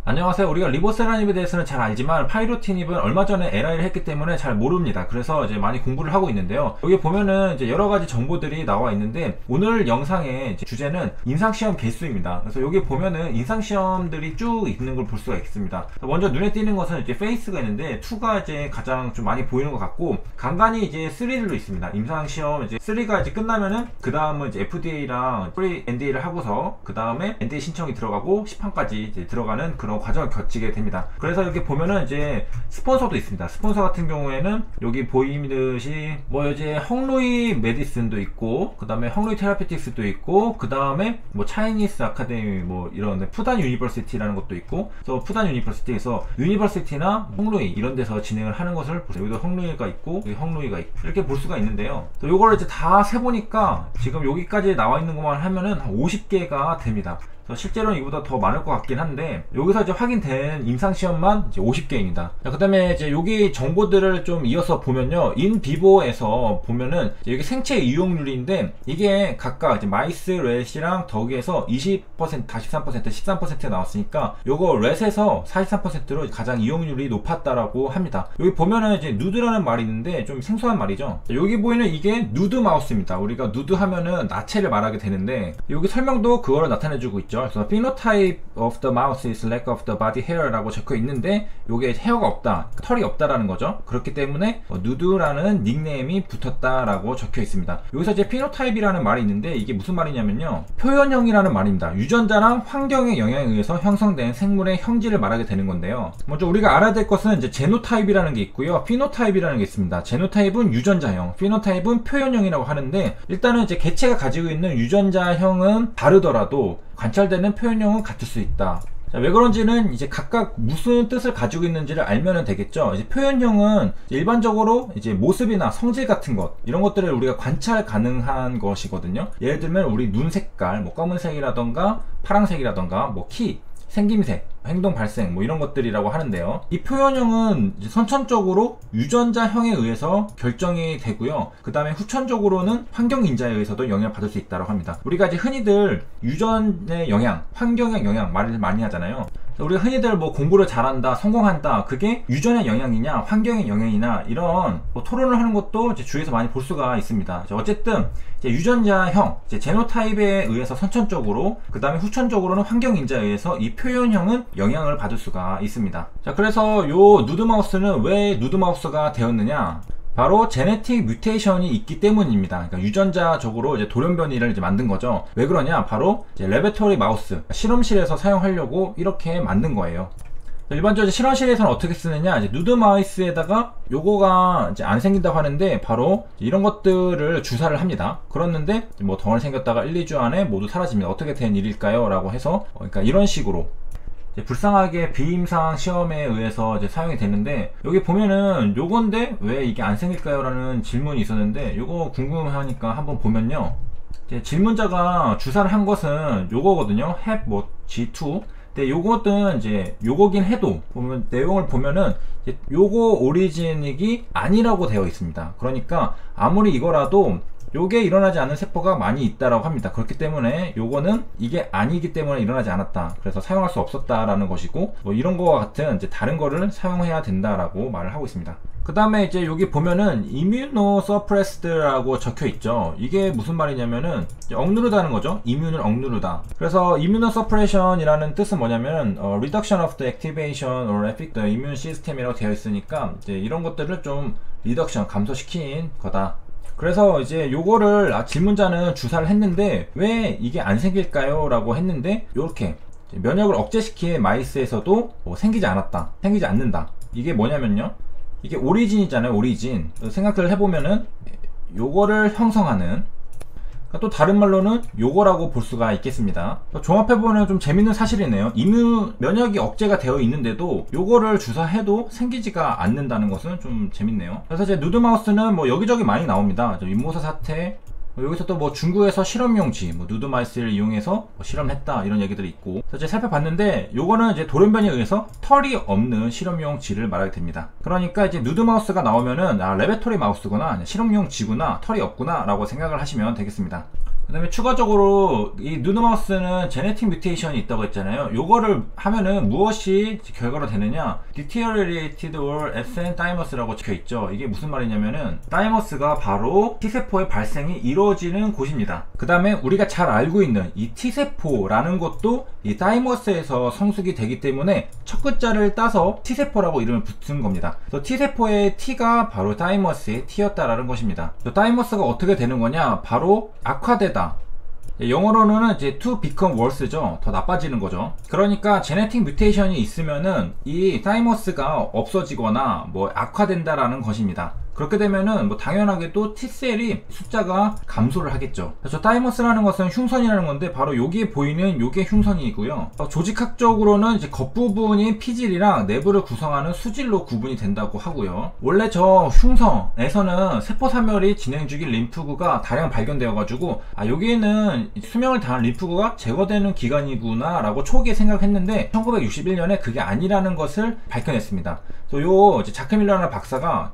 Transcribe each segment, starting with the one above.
안녕하세요. 우리가 리보세라닙에 대해서는 잘 알지만 파이로티닙은 얼마 전에 LI를 했기 때문에 잘 모릅니다. 그래서 이제 많이 공부를 하고 있는데요. 여기 보면은 이제 여러 가지 정보들이 나와 있는데 오늘 영상의 이제 주제는 임상시험 개수입니다. 그래서 여기 보면은 임상시험들이 쭉 있는 걸 볼 수가 있습니다. 먼저 눈에 띄는 것은 이제 페이스가 있는데 2가 이제 가장 좀 많이 보이는 것 같고 간간히 이제 3들도 있습니다. 임상시험 이제 3가 이제 끝나면은 그 다음은 이제 FDA랑 프리 NDA를 하고서 그 다음에 NDA 신청이 들어가고 시판까지 이제 들어가는 그런 과정을 거치게 됩니다. 그래서 여기 보면은 이제 스폰서도 있습니다. 스폰서 같은 경우에는 여기 보이듯이 뭐 이제 헝루이 메디슨도 있고 그 다음에 헝루이 테라피틱스도 있고 그 다음에 뭐 차이니스 아카데미 뭐 이런 푸단 유니버시티라는 것도 있고 그래서 푸단 유니버시티에서 유니버시티나 헝루이 이런 데서 진행을 하는 것을 보세요. 여기도 헝루이가 있고 여기 헝루이가 있고 이렇게 볼 수가 있는데요. 요거를 이제 다 세보니까 지금 여기까지 나와 있는 것만 하면은 한 50개가 됩니다. 실제로는 이보다 더 많을 것 같긴 한데 여기서 이제 확인된 임상시험만 이제 50개입니다. 그 다음에 이제 여기 정보들을 좀 이어서 보면요, 인비보에서 보면은 여기 생체 이용률인데 이게 각각 이제 마이스, 렛이랑 덕에서 20%, 43%, 13% 나왔으니까 요거 렛에서 43%로 가장 이용률이 높았다라고 합니다. 여기 보면은 이제 누드라는 말이 있는데 좀 생소한 말이죠. 여기 보이는 이게 누드 마우스입니다. 우리가 누드 하면은 나체를 말하게 되는데 여기 설명도 그거를 나타내주고 있죠. 그래서 phenotype of the mouse is lack of the body hair 라고 적혀 있는데 요게 헤어가 없다, 털이 없다라는 거죠. 그렇기 때문에 누드라는 닉네임이 붙었다라고 적혀 있습니다. 여기서 이제 phenotype이라는 말이 있는데 이게 무슨 말이냐면요, 표현형이라는 말입니다. 유전자랑 환경의 영향에 의해서 형성된 생물의 형질을 말하게 되는 건데요. 먼저 우리가 알아야 될 것은 이제 제노타입이라는 게 있고요, 피노타입이라는 게 있습니다. 제노타입은 유전자형, 피노타입은 표현형이라고 하는데 일단은 이제 개체가 가지고 있는 유전자형은 다르더라도 관찰되는 표현형은 같을 수 있다. 자, 왜 그런지는 이제 각각 무슨 뜻을 가지고 있는지를 알면 되겠죠. 이제 표현형은 일반적으로 이제 모습이나 성질 같은 것, 이런 것들을 우리가 관찰 가능한 것이거든요. 예를 들면 우리 눈 색깔, 뭐 검은색이라던가 파란색이라던가 뭐 키, 생김새, 행동 발생 뭐 이런 것들이라고 하는데요. 이 표현형은 선천적으로 유전자형에 의해서 결정이 되고요. 그 다음에 후천적으로는 환경 인자에 의해서도 영향을 받을 수 있다고 합니다. 우리가 이제 흔히들 유전의 영향, 환경의 영향 말을 많이 하잖아요. 우리가 흔히들 뭐 공부를 잘한다, 성공한다, 그게 유전의 영향이냐 환경의 영향이나 이런 뭐 토론을 하는 것도 이제 주위에서 많이 볼 수가 있습니다. 어쨌든 이제 유전자형, 이제 제노타입에 의해서 선천적으로, 그 다음에 후천적으로는 환경 인자에 의해서 이 표현형은 영향을 받을 수가 있습니다. 자, 그래서 요 누드마우스는 왜 누드마우스가 되었느냐, 바로 제네틱 뮤테이션이 있기 때문입니다. 그러니까 유전자적으로 이제 돌연변이를 이제 만든 거죠. 왜 그러냐, 바로 이제 레베토리 마우스, 실험실에서 사용하려고 이렇게 만든 거예요. 일반적으로 실험실에서는 어떻게 쓰느냐, 이제 누드 마우스에다가 요거가 이제 안 생긴다고 하는데 바로 이런 것들을 주사를 합니다. 그렇는데 뭐 덩어리 생겼다가 1, 2주 안에 모두 사라집니다. 어떻게 된 일일까요? 라고 해서 그러니까 이런 식으로 불쌍하게 비임상 시험에 의해서 이제 사용이 되는데, 여기 보면은 요건데 왜 이게 안 생길까요? 라는 질문이 있었는데 요거 궁금하니까 한번 보면요, 이제 질문자가 주사를 한 것은 요거거든요. 햅 뭐 G2. 근데 요것은 이제 요거긴 해도 보면 내용을 보면은 이제 요거 오리진이 아니라고 되어 있습니다. 그러니까 아무리 이거라도 요게 일어나지 않는 세포가 많이 있다라고 합니다. 그렇기 때문에 요거는 이게 아니기 때문에 일어나지 않았다, 그래서 사용할 수 없었다라는 것이고, 뭐 이런 거와 같은 이제 다른 거를 사용해야 된다라고 말을 하고 있습니다. 그 다음에 이제 여기 보면은 immunosuppressed라고 적혀 있죠. 이게 무슨 말이냐면은 억누르다는 거죠. 이뮨을 억누르다. 그래서 immunosuppression이라는 뜻은 뭐냐면은 reduction of the activation or effect the immune system이라고 되어 있으니까 이제 이런 것들을 좀 리덕션, 감소시킨 거다. 그래서 이제 요거를 질문자는 주사를 했는데 왜 이게 안 생길까요? 라고 했는데 요렇게 면역을 억제시킨 마이스에서도 뭐 생기지 않았다, 생기지 않는다. 이게 뭐냐면요, 이게 오리진이잖아요. 오리진. 생각을 해보면은 요거를 형성하는, 또 다른 말로는 요거라고 볼 수가 있겠습니다. 종합해보면 좀 재밌는 사실이네요. 면역이 억제가 되어 있는데도 요거를 주사해도 생기지가 않는다는 것은 좀 재밌네요. 그래서 이제 누드마우스는 뭐 여기저기 많이 나옵니다. 윗모사 사태, 여기서 또 뭐 중국에서 실험용 쥐, 뭐 누드마이스를 이용해서 뭐 실험했다, 이런 얘기들이 있고, 그래서 이제 살펴봤는데 요거는 이제 돌연변이에 의해서 털이 없는 실험용 쥐를 말하게 됩니다. 그러니까 이제 누드마우스가 나오면은 레베토리 마우스구나, 실험용 쥐구나, 털이 없구나 라고 생각을 하시면 되겠습니다. 그 다음에 추가적으로 이 누드마우스는 제네틱 뮤테이션이 있다고 했잖아요. 요거를 하면은 무엇이 결과로 되느냐, deteriorated or absent thymus라고 적혀있죠. 이게 무슨 말이냐면은 thymus가 바로 T세포의 발생이 이루어지는 곳입니다. 그 다음에 우리가 잘 알고 있는 이 T세포라는 것도 이 thymus에서 성숙이 되기 때문에 첫 글자를 따서 T세포라고 이름을 붙은 겁니다. 그래서 T세포의 T가 바로 thymus의 T였다라는 것입니다. thymus가 어떻게 되는 거냐, 바로 악화되다, 영어로는 이제 to become worse죠. 더 나빠지는 거죠. 그러니까 제네틱 뮤테이션이 있으면은 이 타이머스가 없어지거나 뭐 악화된다라는 것입니다. 그렇게 되면은 뭐 당연하게도 T셀이 숫자가 감소를 하겠죠. 그래서 타이머스라는 것은 흉선이라는 건데 바로 여기에 보이는 요게 흉선이고요. 조직학적으로는 이제 겉부분이 피질이랑 내부를 구성하는 수질로 구분이 된다고 하고요. 원래 저 흉선에서는 세포사멸이 진행 중인 림프구가 다량 발견되어 가지고 여기에는 수명을 다한 림프구가 제거되는 기간이구나 라고 초기에 생각했는데 1961년에 그게 아니라는 것을 밝혀냈습니다. 요 자크밀러라는 박사가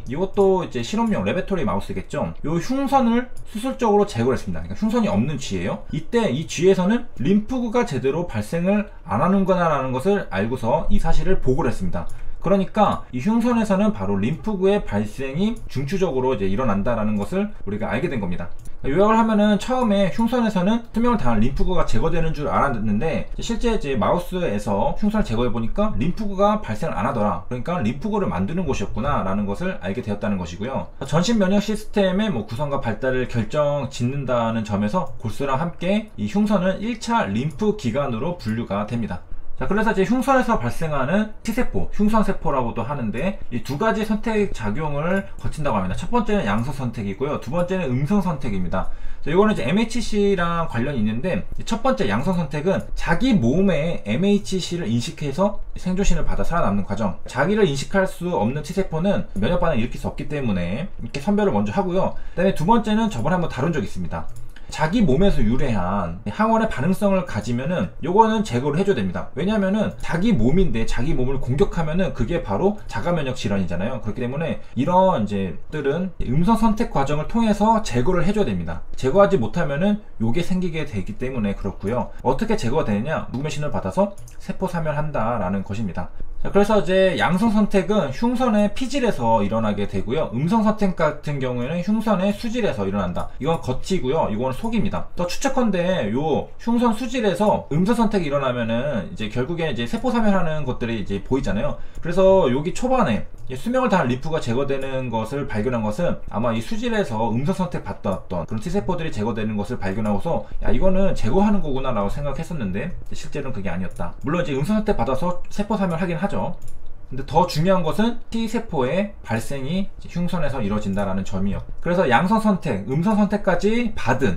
이것도 이제 실험용 레베토리 마우스겠죠. 요 흉선을 수술적으로 제거를 했습니다. 그러니까 흉선이 없는 쥐예요. 이때 이 쥐에서는 림프구가 제대로 발생을 안 하는구나 라는 것을 알고서 이 사실을 보고를 했습니다. 그러니까 이 흉선에서는 바로 림프구의 발생이 중추적으로 이제 일어난다라는 것을 우리가 알게 된 겁니다. 요약을 하면은 처음에 흉선에서는 투명을 당한 림프구가 제거되는 줄 알았는데 실제 이제 마우스에서 흉선을 제거해 보니까 림프구가 발생을 안 하더라. 그러니까 림프구를 만드는 곳이었구나 라는 것을 알게 되었다는 것이고요. 전신 면역 시스템의 뭐 구성과 발달을 결정 짓는다는 점에서 골수랑 함께 이 흉선은 1차 림프 기관으로 분류가 됩니다. 자, 그래서 이제 흉선에서 발생하는 T세포, 흉선세포라고도 하는데 이 두 가지 선택 작용을 거친다고 합니다. 첫 번째는 양성 선택이고요. 두 번째는 음성 선택입니다. 이거는 이제 MHC랑 관련이 있는데 첫 번째 양성 선택은 자기 몸에 MHC를 인식해서 생존신을 받아 살아남는 과정. 자기를 인식할 수 없는 T세포는 면역 반응을 일으킬 수 없기 때문에 이렇게 선별을 먼저 하고요. 그 다음에 두 번째는 저번에 한번 다룬 적이 있습니다. 자기 몸에서 유래한 항원의 반응성을 가지면은 요거는 제거를 해줘야 됩니다. 왜냐면은 자기 몸인데 자기 몸을 공격하면은 그게 바로 자가면역 질환이잖아요. 그렇기 때문에 이런 이제들은 음성 선택 과정을 통해서 제거를 해줘야 됩니다. 제거하지 못하면은 요게 생기게 되기 때문에 그렇고요. 어떻게 제거가 되느냐, 무면신을 받아서 세포 사멸한다라는 것입니다. 자, 그래서 이제 양성 선택은 흉선의 피질에서 일어나게 되고요. 음성 선택 같은 경우에는 흉선의 수질에서 일어난다. 이건 겉이고요. 이건 속입니다. 또 추측컨대 요 흉선 수질에서 음성 선택이 일어나면은 이제 결국에 이제 세포 사멸하는 것들이 이제 보이잖아요. 그래서 여기 초반에 수명을 다한 림프가 제거되는 것을 발견한 것은 아마 이 수질에서 음성 선택 받았던 그런 T세포들이 제거되는 것을 발견하고서 야, 이거는 제거하는 거구나 라고 생각했었는데 실제로는 그게 아니었다. 물론 이제 음성 선택 받아서 세포 사멸하긴 하죠. 근데 더 중요한 것은 T세포의 발생이 흉선에서 이루어진다라는 점이요. 그래서 양성 선택, 음성 선택까지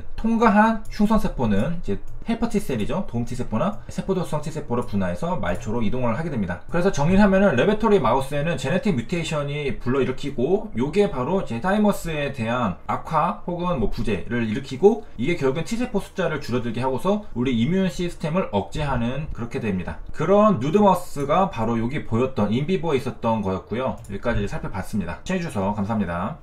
통과한 흉선세포는 이제 헬퍼 T셀이죠. 도움 T세포나 세포도성 T세포로 분화해서 말초로 이동을 하게 됩니다. 그래서 정리를 하면은 레베토리 마우스에는 제네틱 뮤테이션이 불러일으키고 요게 바로 제 타이머스에 대한 악화 혹은 뭐 부재를 일으키고 이게 결국엔 T세포 숫자를 줄어들게 하고서 우리 이뮤 시스템을 억제하는 그렇게 됩니다. 그런 누드마우스가 바로 여기 보였던 인비보에 있었던 거였고요. 여기까지 살펴봤습니다. 시청해주셔서 감사합니다.